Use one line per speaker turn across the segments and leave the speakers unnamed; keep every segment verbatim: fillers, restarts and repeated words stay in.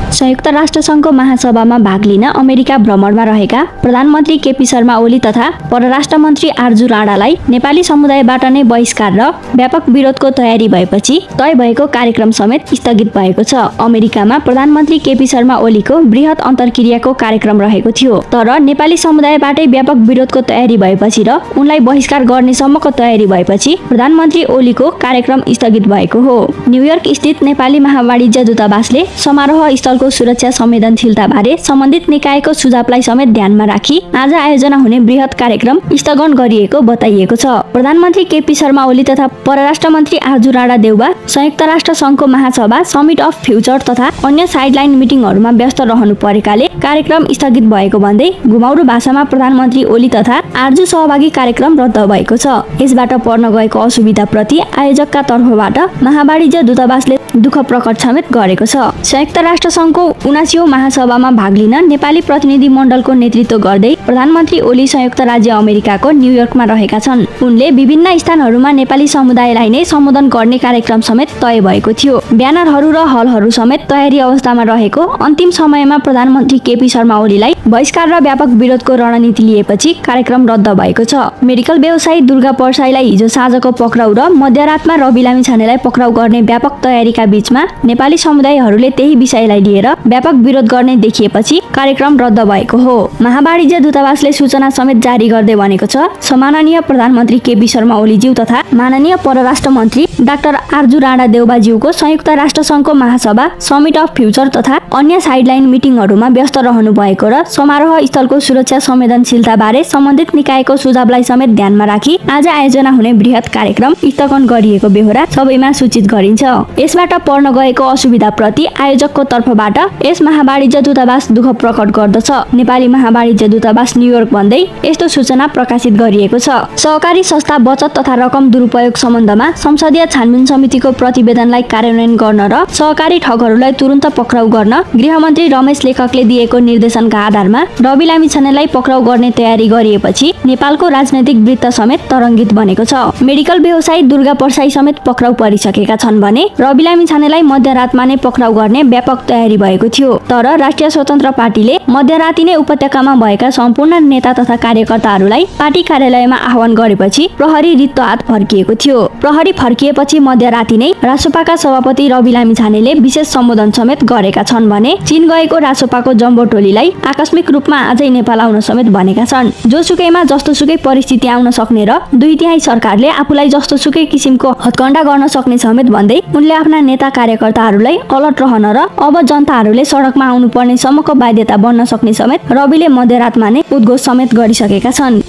संयुक्त राष्ट्र संघको महासभामा भाग लिन अमेरिका भ्रमणमा रहेका प्रधानमन्त्री केपी शर्मा ओली तथा परराष्ट्र मन्त्री आर्जु राणालाई नेपाली समुदायबाट नै बहिष्कार र व्यापक विरोधको तयारी भएपछि तय भएको कार्यक्रम समेत स्थगित भएको छ। अमेरिकामा प्रधानमन्त्री केपी शर्मा ओलीको बृहत अन्तर्क्रियाको कार्यक्रम रहेको थियो, तर नेपाली समुदायबाटै व्यापक विरोधको तयारी भएपछि र उनलाई बहिष्कार गर्ने सम्मको तयारी भएपछि प्रधानमन्त्री ओलीको कार्यक्रम स्थगित भएको हो। न्युयोर्क स्थित नेपाली महावाणिज्य दूतावासले समारोह स्थलको सुरक्षा संवेदनशीलता बारे सम्बन्धित निकायको सुझावलाई समेत ध्यानमा राखी आज आयोजना हुने बृहत कार्यक्रम स्थगन गरिएको बताइएको छ। प्रधानमन्त्री केपी शर्मा ओली तथा परराष्ट्र मन्त्री आर्जु राणा देउबा संयुक्त राष्ट्र संघको महासभा समिट अफ फ्युचर तथा अन्य साइडलाइन मिटिङहरूमा व्यस्त रहनु परेकाले कार्यक्रम स्थगित भएको भन्दै घुमाउरो भाषामा प्रधानमन्त्री ओली तथा आर्जु सहभागी कार्यक्रम रद्द भएको छ। यसबाट पर्न गएको असुविधा प्रति आयोजकका तर्फबाट महावाणिज्य दूतावासले दुःख प्रकट समेत गरेको छ। संयुक्त राष्ट्र संघको उनासीऔं महासभामा भाग लिन नेपाली प्रतिनिधि मण्डलको नेतृत्व गर्दै प्रधानमन्त्री ओली संयुक्त राज्य अमेरिकाको न्युयोर्कमा रहेका छन्। उनले विभिन्न स्थानहरूमा नेपाली समुदायलाई नै सम्बोधन गर्ने कार्यक्रम समेत तय भएको थियो। ब्यानरहरू र हलहरू समेत तयारी अवस्थामा रहेको अन्तिम समयमा प्रधानमन्त्री केपी शर्मा ओलीलाई बहिष्कार र व्यापक विरोधको रणनीति लिएपछि कार्यक्रम रद्द भएको छ। मेडिकल व्यवसायी दुर्गा परसाईलाई हिजो साँझको पक्राउ र मध्यरातमा रवि लामिछानेलाई पक्राउ गर्ने व्यापक तयारीका बीचमा नेपाली समुदायहरूले त्यही विषयलाई लिएर व्यापक विरोध गर्ने देखिएपछि कार्यक्रम रद्द भएको हो। महावाणिज्य दूतावासले सूचना समेत जारी गर्दै भनेको छ, सम्माननीय प्रधानमन्त्री केपी शर्मा ओलीज्यू तथा माननीय परराष्ट्र मन्त्री डाक्टर आर्जु राणा देउबाज्यूको संयुक्त राष्ट्र संघको महासभा समिट अफ फ्युचर तथा अन्य साइडलाइन मिटिङहरूमा व्यस्त रहनु भएको र समारोह स्थलको सुरक्षा संवेदनशीलता बारे सम्बन्धित निकायको सुझावलाई समेत ध्यानमा राखी आज आयोजना हुने बृहत कार्यक्रम स्थगन गरिएको बेहोरा सबैमा सूचित गरिन्छ। यसबाट पर्न गएको असुविधा प्रति आयोजकको तर्फबाट यस महावाणिज्य दूतावास दुःख प्रकट गर्दछ। नेपाली महावाणिज्य दूतावास न्युयोर्क भन्दै यस्तो सूचना प्रकाशित गरिएको छ। सहकारी संस्था बचत तथा रकम दुरुपयोग सम्बन्धमा संसदीय छानबिन समितिको प्रतिवेदनलाई कार्यान्वयन गर्न र सहकारी ठगहरूलाई तुरुन्त पक्राउ गर्न गृहमन्त्री रमेश लेखकले दिएको निर्देशनका आधारमा रवि लामिछानेलाई पक्राउ गर्ने तयारी गरिएपछि नेपालको राजनैतिक वृत्त समेत तरङ्गित बनेको छ। मेडिकल व्यवसायी दुर्गा परसाई समेत पक्राउ परिसकेका छन् भने रवि लामिछानेलाई मध्यरातमा नै पक्राउ गर्ने व्यापक तयारी भएको थियो, तर राष्ट्रिय स्वतन्त्र पार्टीले मध्यराती नै उपत्यकामा भएका सम्पूर्ण नेता तथा कार्यकर्ताहरूलाई पार्टी कार्यालयमा आह्वान गरेपछि प्रहरी रित्तो हात फर्किएको थियो। प्रहरी फर्किएपछि मध्यराती नै रासोपाका सभापति रवि लामिछानेले विशेष सम्बोधन समेत गरेका छन् भने चीन गएको रासोपाको जम्बो टोलीलाई आकस्मिक रूपमा आजै नेपाल आउन समेत भनेका छन्। जोसुकैमा जस्तोसुकै परिस्थिति आउन सक्ने र दुई तिहाई सरकारले आफूलाई जस्तोसुकै किसिमको हत्कण्डा गर्न सक्ने समेत भन्दै उनले आफ्ना नेता कार्यकर्ताहरूलाई अलर्ट रहन र अब जनताहरूले सडकमा आउनुपर्ने सम्मको बाध्यता बन्न सक्ने समेत रविले मध्यरातमा नै उद्घोष समेत गरिसकेका छन्।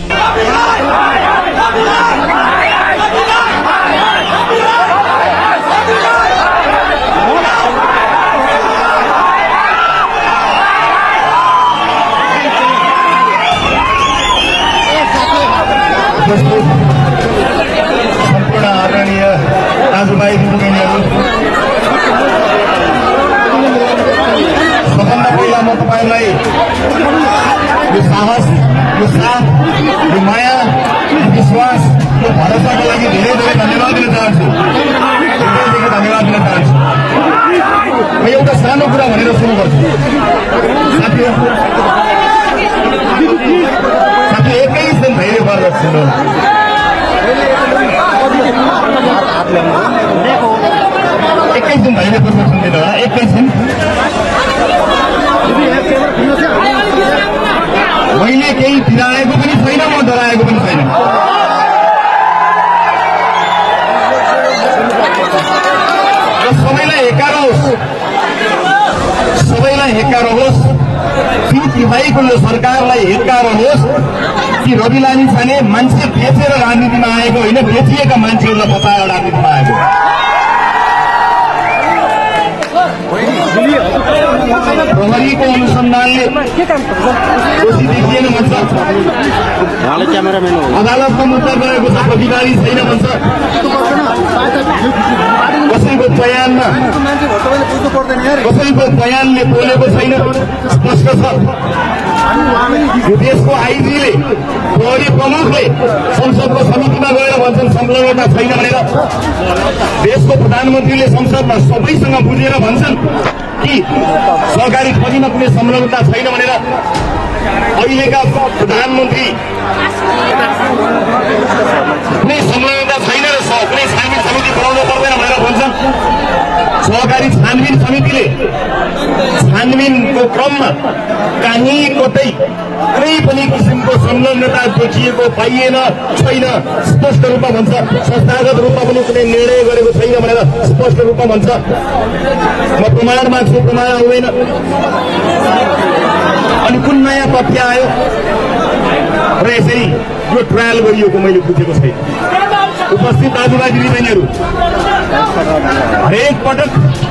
सम्पूर्ण आदरणीय दाजुभाइ दिदीबहिनीहरू, सबभन्दा पहिला म तपाईँलाई यो साहस, यो साथ, यो माया, यो विश्वास, यो भरोसाको लागि धेरै धेरै धन्यवाद दिन चाहन्छु। हृदयदेखि धन्यवाद दिन चाहन्छु। म एउटा सानो कुरा भनेर सुरु गर्छु। साथीहरू, साथी एक्काइस दिन धैर्य गरेर सुन्नु। एक्काइस दिन धैर्यपूर्वक सुनिदिनु होला। एक्काइस दिन मैले केही फिराएको पनि छैन, म डराएको पनि छैन। र सबैलाई हेकार होस्, सबैलाई हेकार होस्, ती तिहाईको यो सरकारलाई हेकार होस् कि रवि लामिछाने मान्छे बेचेर राजनीतिमा आएको होइन, बेचिएका मान्छेहरूलाई बचाएर राजनीतिमा आएको। प्रहरीको अनुसन्धानले दोषी देखिएन भन्छ, अदालतमा मुद्दा गएको छ, प्रतिवादी छैन भन्छ। कसैको बयानमा कसैको बयानले बोलेको छैन, स्पष्ट छ। यो देशको आइजीले, प्रहरी प्रमुखले संसदको समितिमा गएर भन्छन् संलग्नता छैन भनेर। देशको प्रधानमन्त्रीले संसदमा सबैसँग बुझेर भन्छन् कि सहकारी ठगीमा कुनै संलग्नता छैन भनेर अहिलेका प्रधानमन्त्री कुनै संलग्नता छैन र कुनै छानबिन समिति बनाउनु पर्दैन भनेर भन्छन्। सहकारी छानबिन समितिले छानबिनको क्रममा कहीँ कतै कुनै पनि किसिमको संलग्नता देखिएको पाइएन छैन स्पष्ट रूपमा भन्छ। संस्थागत रूपमा पनि कुनै निर्णय गरेको छैन भनेर स्पष्ट रूपमा भन्छ। म प्रमाण माग्छु, प्रमाण आउँदैन। अनि कुन नयाँ तथ्य आयो र यसरी यो ट्रायल गरिएको मैले बुझेको छैन। उपस्थित दाजुभाइ दिदीबहिनीहरू, हरेक पटक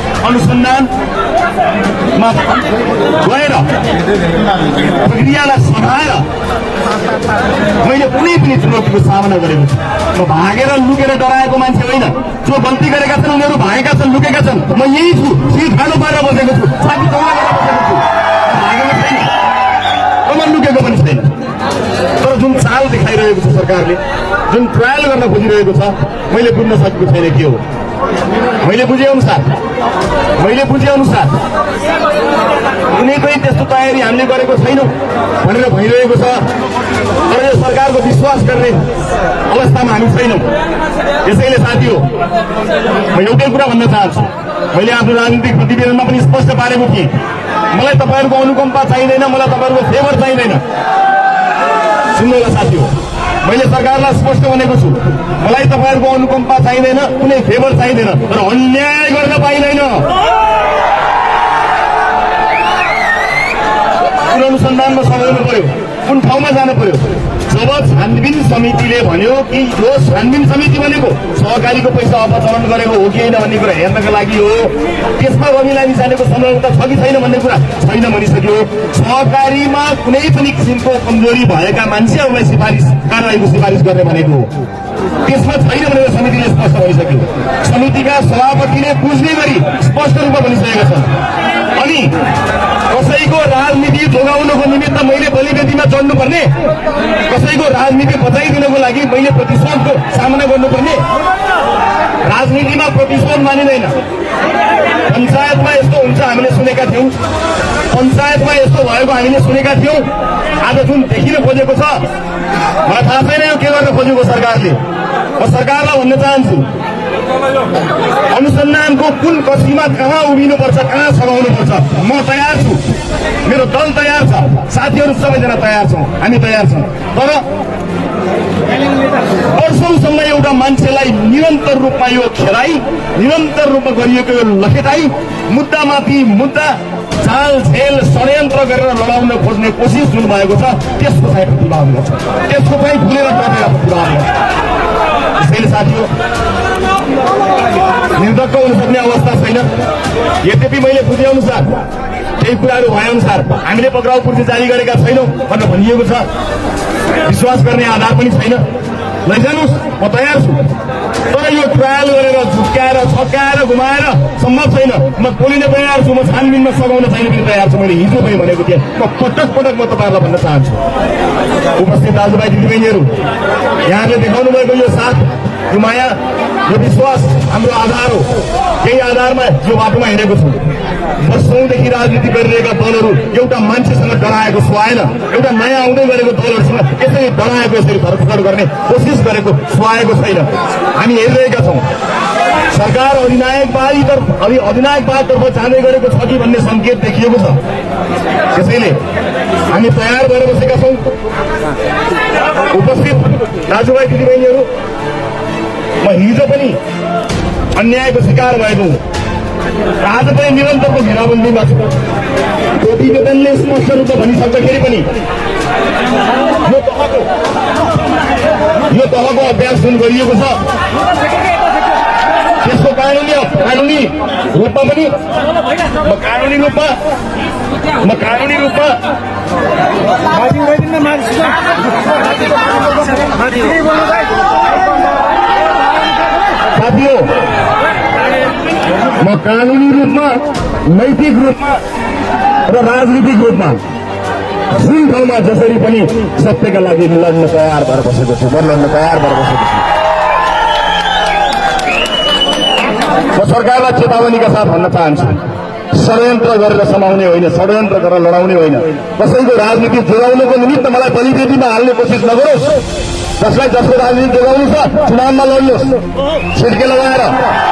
अनुसन्धानमा गएर प्रक्रियालाई समाएर मैले कुनै पनि चुनौतीको सामना गरेको छु। म भागेर लुकेर डराएको मान्छे होइन। जो गल्ती गरेका छन् उनीहरू भागेका छन्, लुकेका छन्। म यही छु, सिट खानु पारेर बसेको छु, साथी चौला गरेर बसेको छु। भागेको छैन, म लुकेको पनि छैन। तर जुन चाल देखाइरहेको छ सरकारले, जुन ट्रायल गर्न खोजिरहेको छ, मैले बुझ्न सकेको छैन के हो। मैले बुझे अनुसार मैले बुझे अनुसार कुनै पनि त्यस्तो तयारी हामीले गरेको छैनौँ भनेर भइरहेको छ। तर यो सरकारको विश्वास गर्ने अवस्थामा हामी छैनौँ। यसैले साथी हो, म एउटै कुरा भन्न चाहन्छु। मैले आफ्नो राजनीतिक प्रतिवेदनमा पनि स्पष्ट पारेको थिएँ, मलाई तपाईँहरूको अनुकम्पा चाहिँदैन, मलाई तपाईँहरूको फेभर चाहिँदैन। सुन्नुहोला साथी हो, मैले सरकारलाई स्पष्ट भनेको छु, मलाई तपाईँहरूको अनुकम्पा चाहिँदैन, कुनै फेभर चाहिँदैन, तर अन्याय गर्न पाइँदैन। कुन अनुसन्धानमा सघाउनु पर्यो, कुन ठाउँमा जानु पर्यो। जब छानबिन समितिले भन्यो कि यो छानबिन समिति भनेको सहकारीको पैसा अपचलन गरेको हो कि होइन भन्ने कुरा हेर्नका लागि हो, त्यसमा रमिलामी जानेको संलग्नता छ कि छैन भन्ने कुरा छैन भनिसक्यो। सहकारीमा कुनै पनि किसिमको कमजोरी भएका मान्छेहरूलाई सिफारिस कारवाहीको सिफारिस गर्ने भनेको हो, त्यसमा छैन भनेर समितिले स्पष्ट भइसक्यो। समितिका सभापतिले बुझ्ने गरी स्पष्ट रूपमा भनिसकेका छन्। अनि कसैको राजनीति जोगाउनको निमित्त मैले बलिवेदीमा चढ्नुपर्ने, कसैको राजनीति बचाइदिनको लागि मैले प्रतिशोधको सामना गर्नुपर्ने। राजनीतिमा प्रतिशोध मानिँदैन। पञ्चायतमा यस्तो हुन्छ हामीले सुनेका थियौँ, पञ्चायतमा यस्तो भएको हामीले सुनेका थियौँ। आज जुन देखिन खोजेको छ, मलाई थाहा छैन यो के गर्न खोजेको सरकारले। म सरकारलाई भन्न चाहन्छु, अनुसन्धानको कुन कसीमा कहाँ उभिनुपर्छ, कहाँ सघाउनुपर्छ, म तयार छु, मेरो दल तयार छ, साथीहरू सबैजना तयार छौँ, हामी तयार छौँ। तर वर्षौंसम्म एउटा मान्छेलाई निरन्तर रूपमा यो खेलाइ, निरन्तर रूपमा गरिएको यो लखेटाई, मुद्दामाथि मुद्दा चाल झेल षड्यन्त्र गरेर लडाउन खोज्ने कोसिस जुन भएको छ, त्यसको चाहिँ प्रतिवाद गर्छ, त्यसको चाहिँ भुलेर बसेर प्रतिवाद गर्छ। त्यसैले साथी हो, निर्धक्क हुन सक्ने अवस्था छैन। यद्यपि मैले बुझे अनुसार, केही कुराहरू भए अनुसार हामीले पक्राउ पूर्ति जारी गरेका छैनौँ भनेर भनिएको छ। विश्वास गर्ने आधार पनि छैन। लैजानुहोस्, म तयार छु। तर यो ट्रायल गरेर झुक्काएर छक्काएर घुमाएर सम्भव छैन। म बोलिन तयार छु, म छानबिनमा सघाउन चाहिँ पनि तयार छु। मैले हिजो पनि भनेको थिएँ, म पटक पटक म तपाईँहरूलाई भन्न चाहन्छु। उपस्थित दाजुभाइ दिदीबहिनीहरू, यहाँले देखाउनु भएको यो साथ, यो माया, यो विश्वास हाम्रो आधार हो। यही आधारमा यो बाटोमा हिँडेको छु। वर्षौंदेखि राजनीति गरिरहेका दलहरू एउटा मान्छेसँग डराएको सुहाएन, एउटा नयाँ आउँदै गरेको दलहरूसँग यसरी डराएको, यसरी धरपकड गर्ने कोसिस गरेको सुहाएको छैन। हामी हेरिरहेका छौँ, सरकार अधिनायकवादीतर्फ अधिनायकवादतर्फ जाँदै गरेको छ कि भन्ने सङ्केत देखिएको छ। त्यसैले हामी तयार भएर बसेका छौँ। उपस्थित दाजुभाइ दिदीबहिनीहरू, म हिजो पनि अन्यायको शिकार भएको हुँ, आज पनि निरन्तरको घेराबन्दीमा छु। प्रतिवेदनले स्पष्ट रूपमा भनिसक्दाखेरि पनि यो तहको यो तहको अभ्यास जुन गरिएको छ, त्यसको कानुनी कानुनी रूपमा पनि म कानुनी रूपमा म कानुनी रूपमा साथीहो, म कानुनी रूपमा, नैतिक रूपमा र राजनीतिक रूपमा जुन ठाउँमा जसरी पनि सत्यका लागि लड्न तयार भएर बसेको छु, म लड्न तयार भएर बसेको छु। म सरकारलाई चेतावनीका साथ भन्न चाहन्छु, षड्यन्त्र गरेर समाउने होइन, षड्यन्त्र गरेर लडाउने होइन। कसैको राजनीति जोगाउनको निमित्त मलाई बलिदेवीमा हाल्ने कोसिस नगरोस्। जसलाई जसको राजनीति जोगाउनु छ चुनावमा लड्नुहोस् छिड्के लगाएर।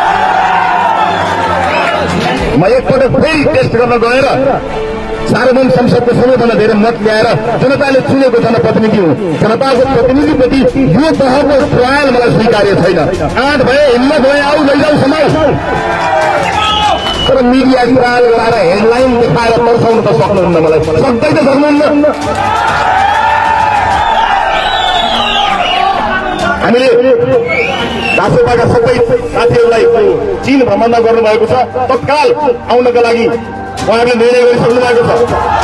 म एकपटक फेरि टेस्ट गर्न गएर सार्वजनिक संसदको सबैभन्दा धेरै मत ल्याएर जनताले चुनेको जनप्रतिनिधि हुँ। जनताको प्रतिनिधिप्रति यो तहको ट्रायल मलाई स्वीकार्य छैन। आँट भए हिम्मत भए आऊ लैजाऊ समाज। तर मिडिया ट्रायल गराएर हेडलाइन देखाएर तर्साउनु त सक्नुहुन्न, मलाई सक्दै त सक्नुहुन्न। हामीले राष्ट्रपाका सबै साथीहरूलाई चीन भ्रमणमा गर्नुभएको छ। तत्काल आउनका लागि उहाँहरूले निर्णय गरिसक्नु भएको छ।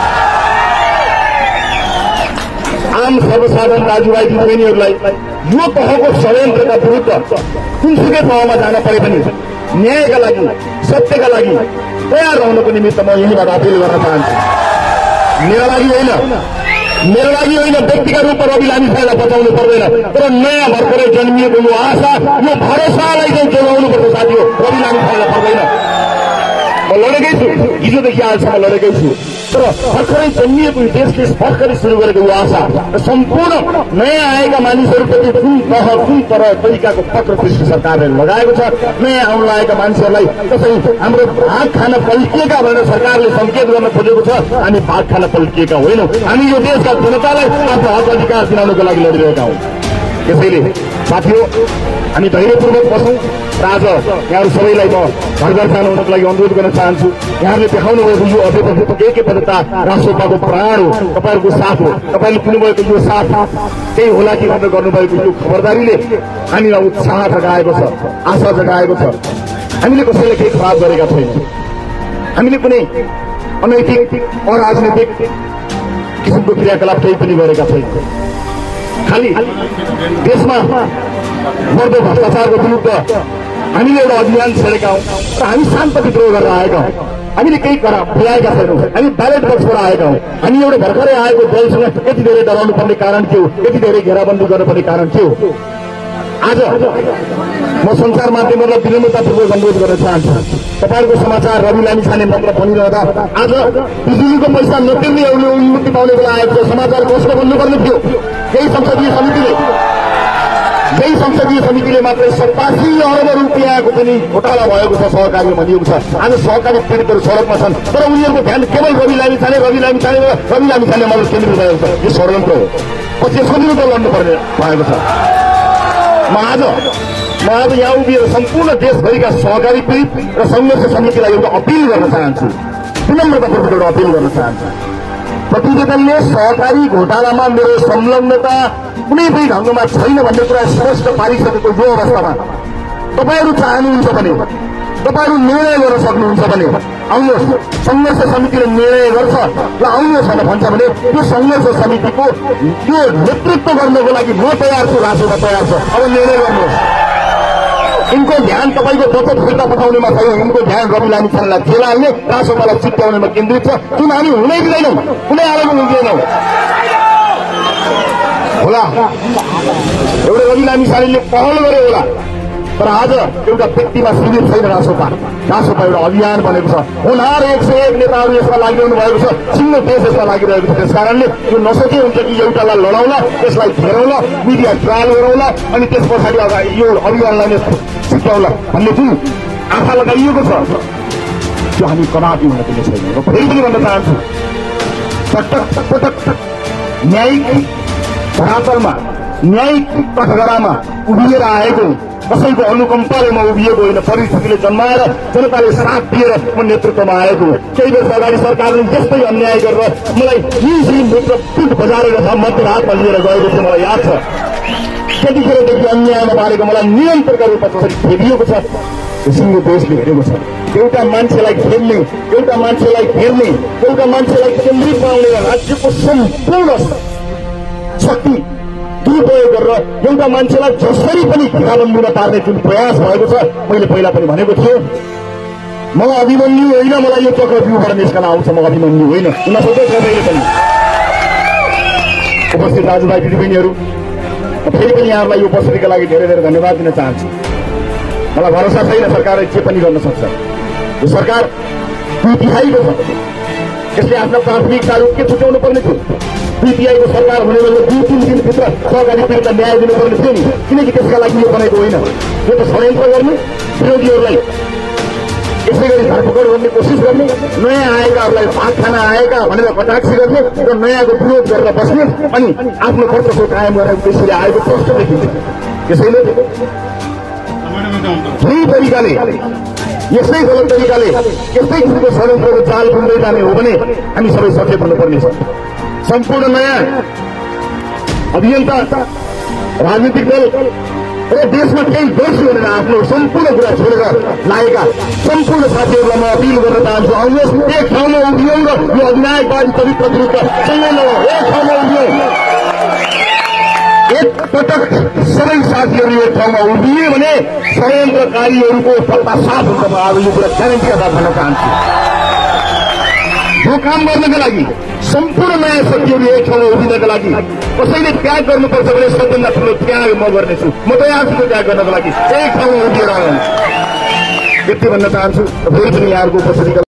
आम सर्वसाधारण दाजुभाइ दिदीबहिनीहरूलाई यो तहको षड्यन्त्रका विरुद्ध जुनसुकै तहमा जान परे पनि न्यायका लागि सत्यका लागि तयार रहनको निमित्त म यहीँबाट अपिल गर्न चाहन्छु। मेरो लागि होइन मेरो लागि होइन व्यक्तिगत रूपमा रवि लामिछानेलाई बचाउनु पर्दैन, तर नयाँ भर्खरै जन्मिएको यो आशा यो भरोसालाई चाहिँ जोगाउनु पर्छ साथी हो। रवि लामिछानेलाई पर्दैन। म लडेकै छु, हिजोदेखि आजसम्म लडेकै छु, तर भर्खरै जन्मिएको यो देशले भर्खरै सुरु गरेको यो आशा र सम्पूर्ण नयाँ आएका मानिसहरूप्रति जुन तह जुन तरह तरिकाको पत्र पृष्ठ सरकारले लगाएको छ, नयाँ आउन लागेका मानिसहरूलाई कसै हाम्रो भाग खान पल्टिएका भनेर सरकारले सङ्केत गर्न खोजेको छ। हामी भाग खान पल्टिएका होइनौँ, हामी यो देशका जनतालाई आफ्नो हक अधिकार दिलाउनको लागि लडिरहेका हौँ। त्यसैले साथीहो हामी धैर्यपूर्वक बसौँ र आज यहाँहरू सबैलाई म घर घर जानु हुनको लागि अनुरोध गर्न चाहन्छु। यहाँहरूले देखाउनु भएको यो अभिव्यक्तिको एकैपटता राष्ट्रपाको प्राण हो, तपाईँहरूको साथ हो। तपाईँले दिनुभएको यो साथ त्यही होला कि भनेर गर्नुभएको यो खबरदारीले हामीलाई उत्साह जगाएको छ, आशा जगाएको छ। हामीले कसैलाई केही खराब गरेका छैनौँ। हामीले कुनै अनैतिक अराजनैतिक किसिमको क्रियाकलाप केही पनि गरेका छैनौँ। खालि देशमा बढ्दो भ्रष्टाचारको विरुद्ध हामीले एउटा अभियान छेडेका हौँ र हामी शान्त विद्रोह गरेर आएका हौँ। हामीले केही करा पुर्याएका छैनौँ। हामी ब्यालेट बक्सबाट आएका हौँ। हामी एउटा भर्खरै आएको दलसँग यति धेरै डराउनु पर्ने कारण के हो, यति धेरै घेराबन्दी गर्नुपर्ने कारण के हो। आज म सञ्चार माध्यमहरूलाई विनम्रतापूर्वक अनुरोध गर्न चाहन्छु। तपाईँहरूको समाचार रवि लामिछाने मात्र भनिरहँदा आज बिजुलीको पैसा नतिर्ने एउटा उन्मुक्ति पाउने बेला आएको छ। समाचार कसले भन्नुपर्ने थियो? यही संसदीय समितिले यही संसदीय समितिले मात्रै सतासी अर्ब रुपियाँको पनि घोटाला भएको छ सहकारी भनिएको छ। आज सहकारी पीडितहरू सडकमा छन्, तर उनीहरूको ध्यान केवल रवि लामिछाने रवि लामिछाने रवि लामिछाने मात्र केन्द्रित भएको छ। यो षड्यन्त्र हो। पछि यसको विरुद्ध लड्नुपर्ने भएको छ। म आज म आज यहाँ उभिएर सम्पूर्ण देशभरिका सहकारी पीडित र संघर्ष समितिलाई एउटा अपिल गर्न चाहन्छु, विनम्रतापूर्वक एउटा अपिल गर्न चाहन्छु। प्रतिवेदनले सहकारी घोटालामा मेरो संलग्नता कुनै पनि ढङ्गमा छैन भन्ने कुरा स्पष्ट पारिसकेको यो अवस्थामा तपाईँहरू चाहनुहुन्छ भने, तपाईँहरू निर्णय गर्न सक्नुहुन्छ भने आउनुहोस्। संघर्ष समितिले निर्णय गर्छ र आउनुहोस् भनेर भन्छ भने त्यो संघर्ष समितिको त्यो नेतृत्व गर्नको लागि म तयार छु, राष्ट्रपति तयार छ। अब निर्णय गर्नुहोस्। यिनको ध्यान तपाईँको बचत फिर्ता पठाउनेमा छैन, यिनको ध्यान रवि लामिछानेलाई जेल हाल्ने, राष्ट्रपालाई चिप्ल्याउनेमा केन्द्रित छ, जुन हामी हुनै दिँदैनौँ, कुनै आरोप दिँदैनौँ। होला एउटा रवि लामिछानेले पहल गरे होला, तर आज एउटा व्यक्तिमा सीमित छैन राष्ट्रपा। राष्ट्रपा एउटा अभियान बनेको छ। हुनार एक सय एक नेताहरू यसमा लागिरहनु भएको छ, सिङ्गो देश यसमा लागिरहेको छ। त्यस कारणले यो नसके हुन्छ कि एउटालाई लडाउला, त्यसलाई घेराउला, मिडिया ट्रायल गराउला अनि त्यस पछाडि अगाडि यो अभियानलाई नै छिट्याउला भन्ने जुन आशा लगाइएको छ त्यो हामी कदापि हुन दिने छैनौँ। र फेरि पनि भन्न चाहन्छु, पटक पटक न्यायिक धरातलमा न्यायिक कठघरामा उभिएर आएको कसैको अनुकम्पाले म उभिएको होइन, परिस्थितिले जन्माएर जनताले साथ दिएर म नेतृत्वमा आएको। केही वर्ष अगाडि सरकारले यस्तै अन्याय गरेर मलाई निजी मित्र पिठ बजारेर मध्यरातमा लिएर गएको थियो, मलाई याद छ। त्यतिखेरदेखि अन्यायमा पारेको मलाई निरन्तरका रूपमा कसरी फेरिएको छ, सिङ्गो देशले हेरेको छ। एउटा मान्छेलाई घेर्ने, एउटा मान्छेलाई घेर्ने, एउटा मान्छेलाई केन्द्रित बनाउने राज्यको सम्पूर्ण शक्ति दुरुपयोग गरेर एउटा मान्छेलाई जसरी पनि घेराबन्दीमा पार्ने जुन प्रयास भएको छ, मैले पहिला पनि भनेको थिएँ, म अभिमन्यु होइन, मलाई यो चक्रव्यूहबाट निस्कन आउँछ, म अभिमन्यु होइन। हुन सक्छ सबैले पनि उपस्थित दाजुभाइ दिदीबहिनीहरू, फेरि पनि यहाँहरूलाई यो उपस्थितिका लागि धेरै धेरै धन्यवाद दिन चाहन्छु। मलाई भरोसा छैन सरकारले जे पनि गर्न सक्छ। यो सरकार दुई तिहाईको छ। यसले आफ्ना प्राथमिकताहरू के छुट्याउनु पर्ने थियो? दुई तिहाईको सरकार हुने बेला दुई तिन दिनभित्र सहकारी पीडितलाई न्याय दिनुपर्ने थियो नि, किनकि त्यसका लागि यो बनाएको होइन। यो त षड्यन्त्र गर्ने, विरोधीहरूलाई यसै गरी धरपकड गर्ने कोसिस गर्ने, नयाँ आएकाहरूलाई भात खान आएका भनेर कटाक्ष गर्ने र नयाँको विरोध गरेर बस्ने अनि आफ्नो कर्तव्य कायम गर्ने उद्देश्यले आएको प्रश्न देखिन्छ। त्यसैले यही तरिकाले यस्तै गलत तरिकाले यस्तै किसिमको षड्यन्त्रको चाल बुन्दै जाने हो भने हामी सबै सचेत हुनुपर्नेछ। सम्पूर्ण नयाँ अभियन्ता राजनीतिक दल र देशमा केही गर्छु भनेर आफ्नो सम्पूर्ण कुरा छोडेर लागेका सम्पूर्ण साथीहरूलाई म अपिल गर्न चाहन्छु, आउनुहोस् एक ठाउँमा उभियौँ र यो अधिनायकवादी चरित्र विरुद्ध सँगै लडौँ। एक ठाउँमा उभियौँ, एक पटक सबै साथीहरू एक ठाउँमा उभिए भने षड्यन्त्रकारीहरूको सत्ता साथ हुन्छ। म आज यो कुरा ग्यारेन्टीका साथ भन्न चाहन्छु। यो काम गर्नको लागि सम्पूर्ण नयाँ शक्तिहरू एक ठाउँमा उभिनका लागि कसैले त्याग गर्नुपर्छ भने सबभन्दा ठुलो त्याग म गर्नेछु। म तयार छु त्याग गर्नको लागि। एक ठाउँमा उभिएर यति भन्न चाहन्छु। फेरि पनि यहाँहरूको उपस्थिति